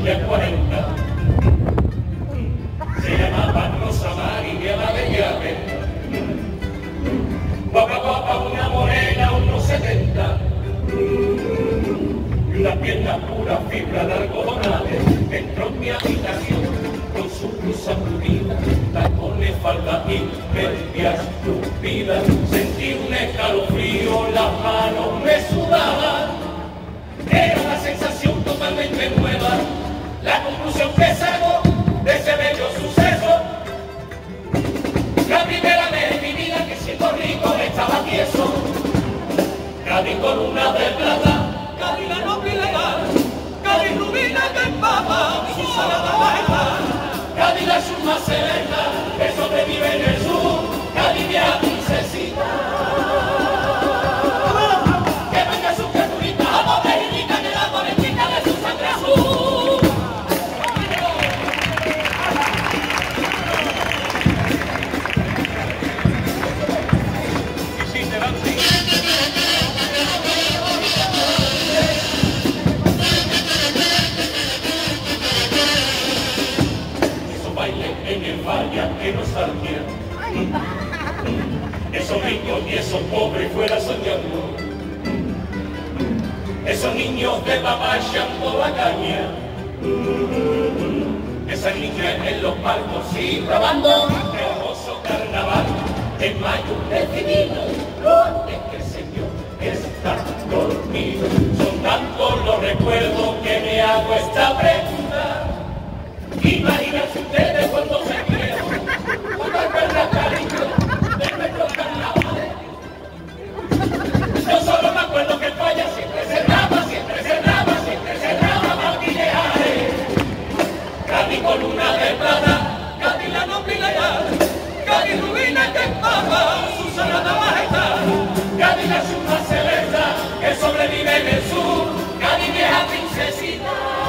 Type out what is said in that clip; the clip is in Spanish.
ya 40. Se llamaba Rosa María la de llave. Guapa, guapa, una morena, unos 70. Y una pierna pura, fibra de algodonales. Entró en mi habitación con su blusa pulida, tacones, falda y medias tupidas. Sentí un escalofrío, las manos me sudaban. Era una sensación totalmente nueva. La conclusión que saco de ese bello suceso: la primera vez en mi vida que siento rico estaba tieso. Cádiz con una de plata, Cádiz la noble y legal, Cádiz rubina que empapa su salada majestad, Cádiz la suma serena que sobrevive en el sur, Cádiz vieja princesita. Que venga su criaturita, a pobrecita que la pobrecita de su sangre azul. Y si te dan en el valle que no salía, esos ricos y esos pobres fuera soñando, esos niños de papá echando la caña, esas niñas en los palcos y grabando el hermoso carnaval en mayo decidido, antes que el Señor está dormido. Son tantos los recuerdos que me hago esta pregunta. Imagínense ustedes cuando se vieron, cuando recuerdan cariño de nuestros carnavales. Yo solo me acuerdo que el falla siempre cerraba, siempre cerraba, siempre cerraba maquillaje. Cádiz con una de plata, Cádiz la noble y leal, Cádiz rubina que empapa su salada majestad, Cádiz la suma celesta que sobrevive en el sur, Cádiz vieja princesita.